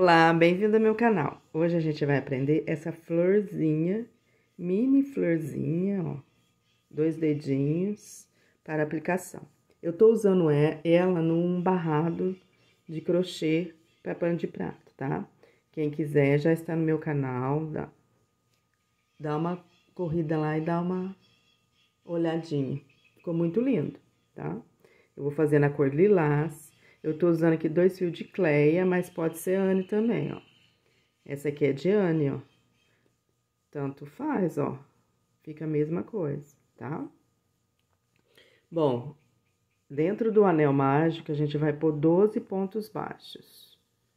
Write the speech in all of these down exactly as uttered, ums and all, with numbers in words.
Olá, bem-vindo ao meu canal. Hoje a gente vai aprender essa florzinha, mini florzinha, ó, dois dedinhos para aplicação. Eu tô usando ela num barrado de crochê para pano de prato, tá? Quem quiser já está no meu canal, dá, dá uma corrida lá e dá uma olhadinha. Ficou muito lindo, tá? Eu vou fazer na cor lilás. Eu tô usando aqui dois fios de cleia, mas pode ser Anne também, ó. Essa aqui é de Anne, ó. Tanto faz, ó. Fica a mesma coisa, tá? Bom, dentro do anel mágico, a gente vai pôr doze pontos baixos.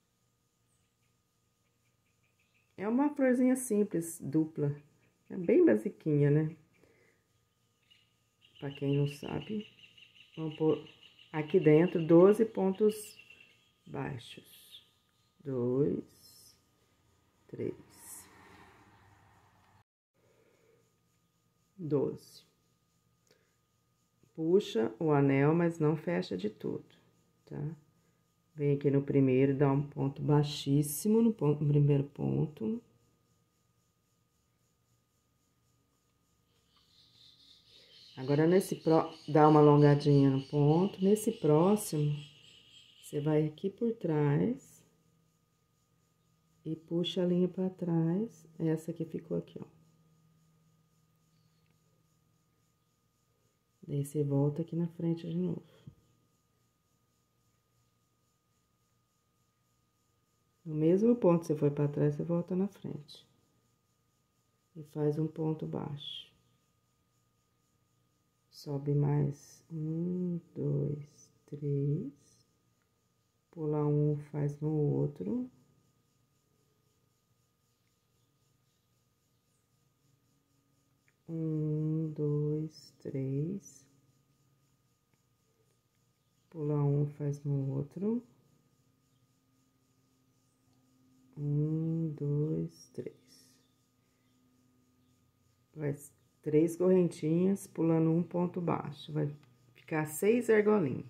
É uma florzinha simples, dupla. É bem basiquinha, né? Pra quem não sabe, vamos pôr aqui dentro doze pontos baixos. Dois, três, doze. Puxa o anel, mas não fecha de tudo, tá? Vem aqui no primeiro, dá um ponto baixíssimo no, ponto, no primeiro ponto. Agora, nesse pró, dá uma alongadinha no ponto. Nesse próximo, você vai aqui por trás e puxa a linha pra trás. Essa que ficou aqui, ó. Daí, você volta aqui na frente de novo. No mesmo ponto que você foi pra trás, você volta na frente. E faz um ponto baixo. Sobe mais um, dois, três. Pula um, faz no outro. Um, dois, três. Pula um, faz no outro. Um, dois, três. Vai três correntinhas, pulando um ponto baixo. Vai ficar seis argolinhas.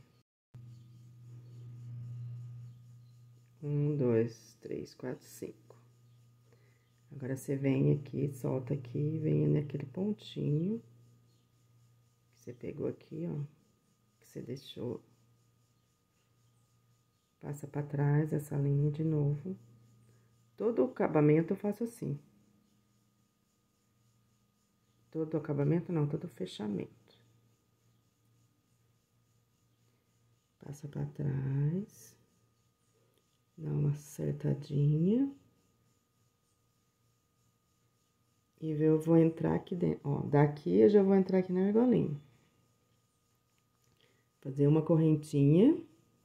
Um, dois, três, quatro, cinco. Agora, você vem aqui, solta aqui, vem naquele pontinho que você pegou aqui, ó, que você deixou. Passa pra trás essa linha de novo. Todo o acabamento eu faço assim. Todo o acabamento não, todo o fechamento. Passa pra trás. Dá uma acertadinha. E eu vou entrar aqui dentro, ó, daqui eu já vou entrar aqui na argolinha. Fazer uma correntinha.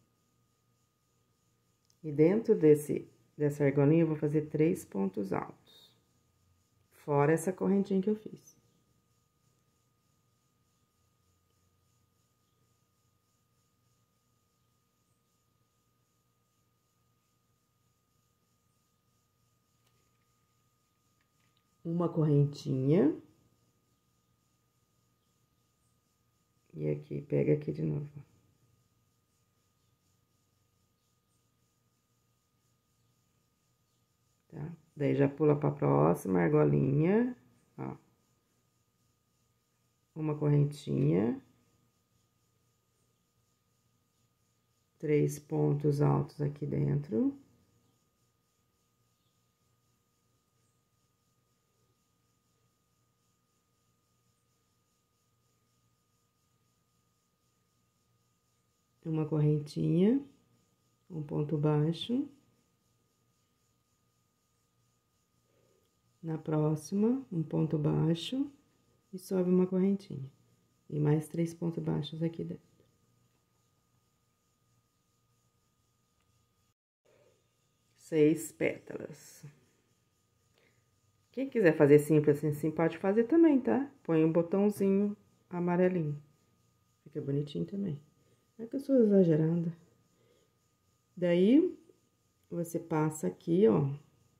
E dentro desse, dessa argolinha eu vou fazer três pontos altos. Fora essa correntinha que eu fiz. Uma correntinha. E aqui, pega aqui de novo. Tá? Daí, já pula pra próxima argolinha, ó. Uma correntinha. Três pontos altos aqui dentro. Uma correntinha, um ponto baixo. Na próxima, um ponto baixo e sobe uma correntinha. E mais três pontos baixos aqui dentro. Seis pétalas. Quem quiser fazer simples assim, assim, pode fazer também, tá? Põe um botãozinho amarelinho. Fica bonitinho também. É que eu sou exagerada. Daí, você passa aqui, ó.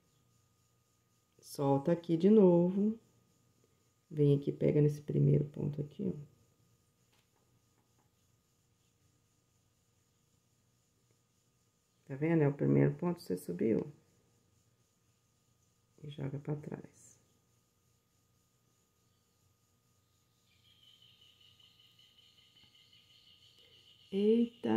Solta aqui de novo. Vem aqui, pega nesse primeiro ponto aqui, ó. Tá vendo? É o primeiro ponto que você subiu. E joga pra trás. Eita!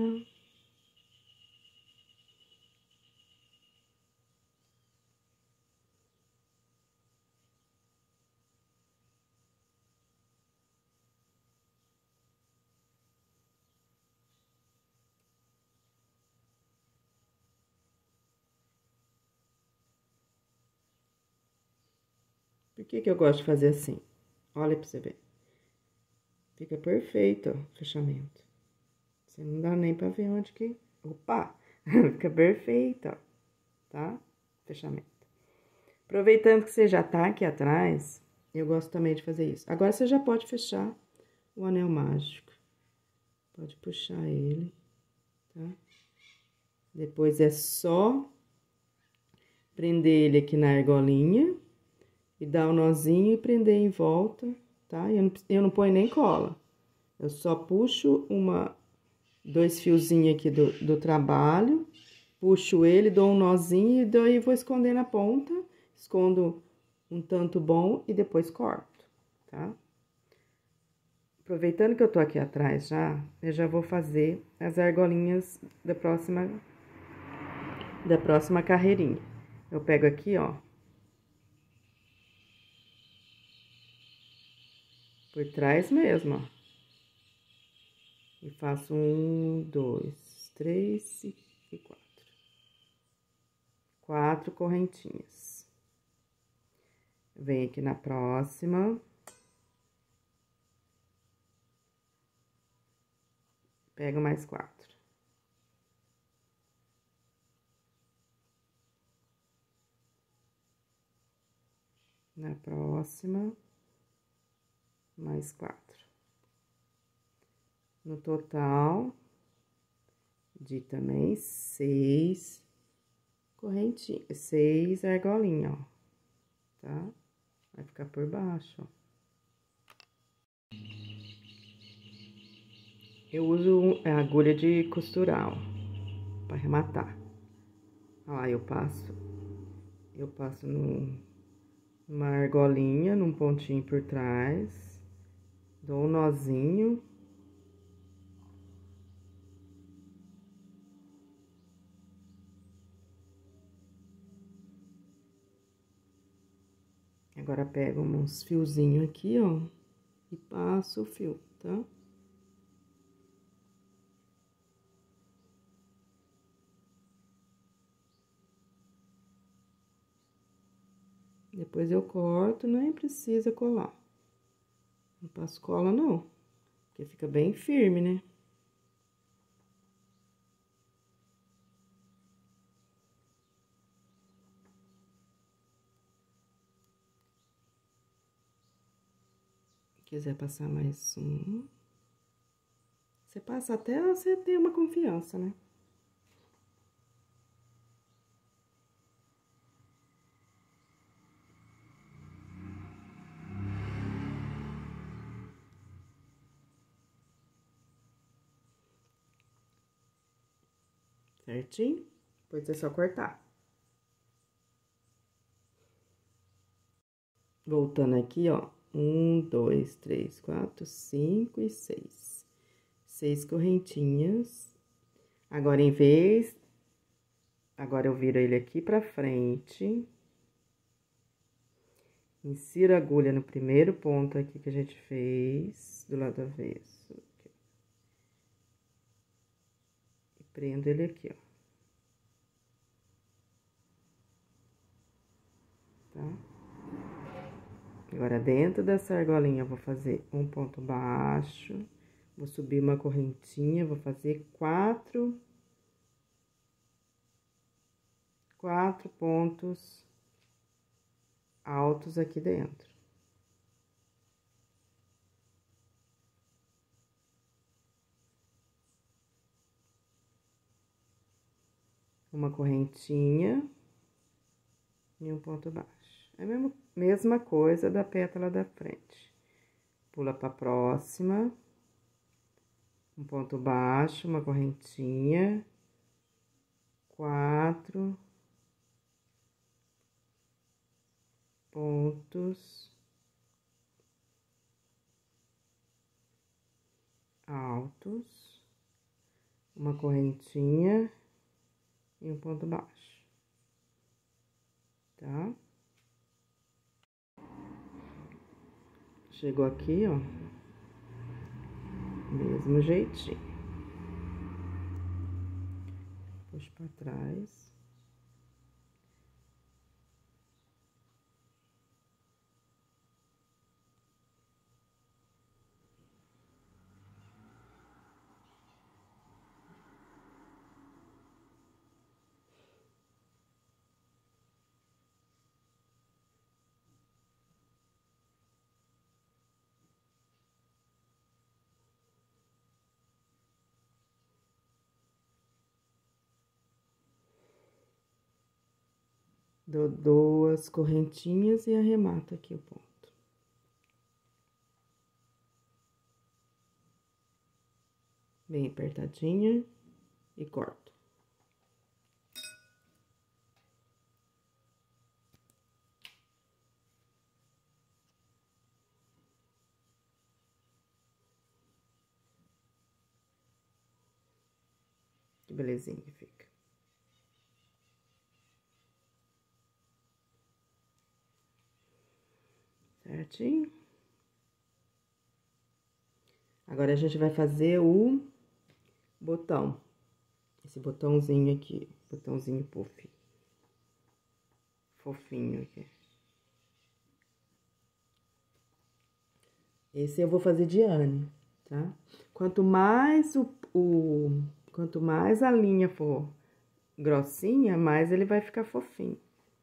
Por que que eu gosto de fazer assim? Olha pra você ver. Fica perfeito, ó, o fechamento. Você não dá nem pra ver onde que... Opa! Fica perfeito, ó, tá? Fechamento. Aproveitando que você já tá aqui atrás, eu gosto também de fazer isso. Agora, você já pode fechar o anel mágico. Pode puxar ele, tá? Depois é só prender ele aqui na argolinha e dar o um nozinho e prender em volta, tá? Eu não, eu não ponho nem cola. Eu só puxo uma, dois fiozinhos aqui do, do trabalho, puxo ele, dou um nozinho e daí vou esconder na ponta, escondo um tanto bom e depois corto, tá? Aproveitando que eu tô aqui atrás já, eu já vou fazer as argolinhas da próxima, da próxima carreirinha. Eu pego aqui, ó, por trás mesmo, ó. E faço um, dois, três e quatro. Quatro correntinhas. Venho aqui na próxima. Pego mais quatro. Na próxima, mais quatro. No total, de também seis correntinhas, seis argolinhas, ó, tá? Vai ficar por baixo, ó. Eu uso a agulha de costurar, ó, pra arrematar. Ó, eu passo, eu passo no, numa argolinha, num pontinho por trás, dou um nozinho. Agora, pego uns fiozinhos aqui, ó, e passo o fio, tá? Depois eu corto, nem precisa colar. Não passo cola, não, porque fica bem firme, né? Se quiser passar mais um... Você passa até você ter uma confiança, né? Certinho? Depois é só cortar. Voltando aqui, ó. Um, dois, três, quatro, cinco e seis. Seis correntinhas. Agora, em vez... Agora, eu viro ele aqui pra frente. Insiro a agulha no primeiro ponto aqui que a gente fez, do lado avesso. Aqui. E prendo ele aqui, ó. Tá? Agora, dentro dessa argolinha, eu vou fazer um ponto baixo, vou subir uma correntinha, vou fazer quatro, quatro pontos altos aqui dentro. Uma correntinha e um ponto baixo. É a mesma, mesma coisa da pétala da frente. Pula pra próxima. Um ponto baixo, uma correntinha. quatro pontos altos, uma correntinha e um ponto baixo, tá? Chegou aqui, ó, mesmo jeitinho. Puxo pra trás. Dou duas correntinhas e arremato aqui o ponto. Bem apertadinha e corto. Que belezinha que fica. Certinho? Agora, a gente vai fazer o botão. Esse botãozinho aqui, botãozinho puff. Fofinho aqui. Esse eu vou fazer de Anne, tá? Quanto mais o, o... Quanto mais a linha for grossinha, mais ele vai ficar fofinho.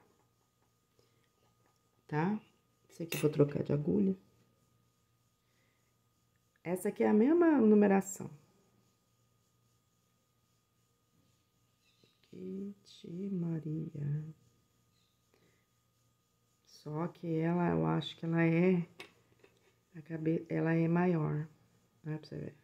Tá? Esse aqui eu vou trocar de agulha. Essa aqui é a mesma numeração. Kitty Maria. Só que ela, eu acho que ela é... A cabeça, ela é maior. Olha pra você ver.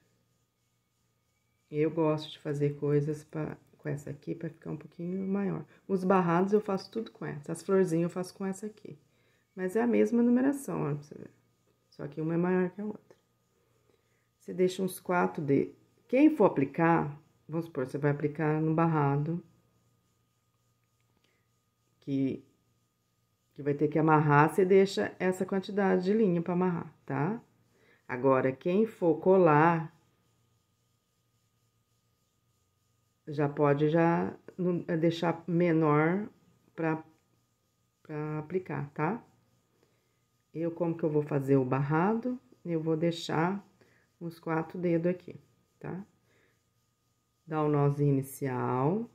Eu gosto de fazer coisas pra, com essa aqui pra ficar um pouquinho maior. Os barrados eu faço tudo com essa. As florzinhas eu faço com essa aqui. Mas é a mesma numeração, olha pra você ver. Só que uma é maior que a outra. Você deixa uns quatro dedos. Quem for aplicar, vamos supor, você vai aplicar no barrado. Que, que vai ter que amarrar, você deixa essa quantidade de linha pra amarrar, tá? Agora, quem for colar, já pode já deixar menor pra, pra aplicar, tá? Eu, como que eu vou fazer o barrado, eu vou deixar uns quatro dedos aqui, tá? Dá um nozinho inicial.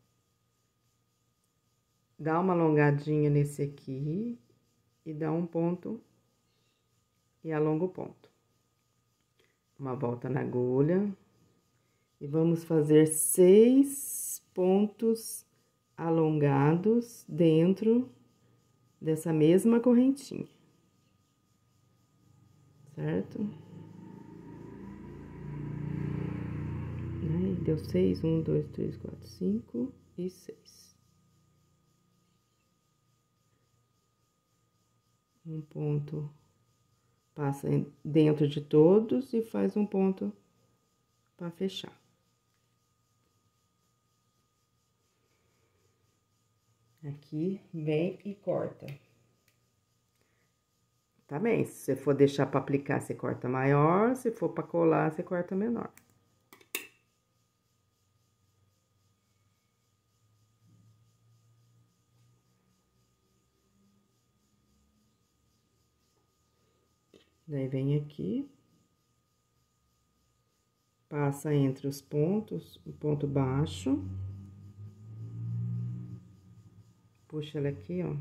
Dá uma alongadinha nesse aqui. E dá um ponto. E alonga o ponto. Uma volta na agulha. E vamos fazer seis pontos alongados dentro dessa mesma correntinha. Certo? Aí, deu seis, um, dois, três, quatro, cinco e seis. Um ponto passa dentro de todos e faz um ponto para fechar. Aqui, vem e corta. Tá bem, se você for deixar para aplicar, você corta maior, se for para colar, você corta menor. Daí, vem aqui. Passa entre os pontos, o ponto baixo. Puxa ela aqui, ó.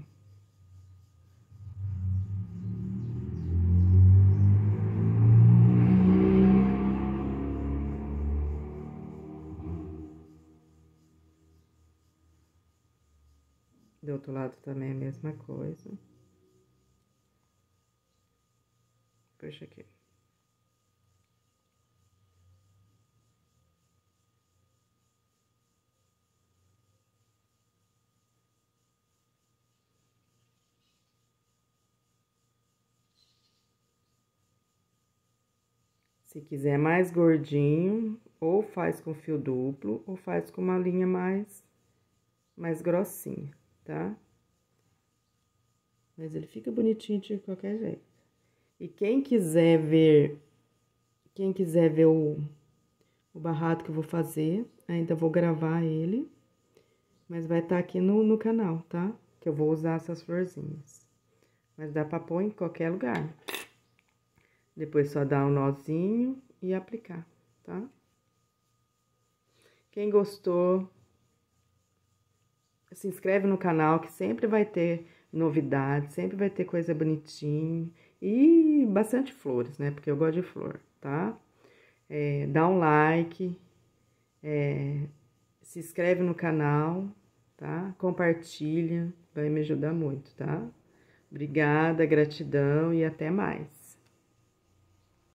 Do outro lado também a mesma coisa. Puxa aqui. Se quiser mais gordinho, ou faz com fio duplo, ou faz com uma linha mais, mais grossinha, tá? Mas ele fica bonitinho de qualquer jeito. E quem quiser ver, quem quiser ver o, o barrado que eu vou fazer, ainda vou gravar ele, mas vai estar aqui no, no canal, tá? Que eu vou usar essas florzinhas. Mas dá pra pôr em qualquer lugar. Depois só dar um nozinho e aplicar, tá? Quem gostou, se inscreve no canal que sempre vai ter novidades, sempre vai ter coisa bonitinha e bastante flores, né? Porque eu gosto de flor, tá? É, dá um like, é, se inscreve no canal, tá? Compartilha, vai me ajudar muito, tá? Obrigada, gratidão e até mais.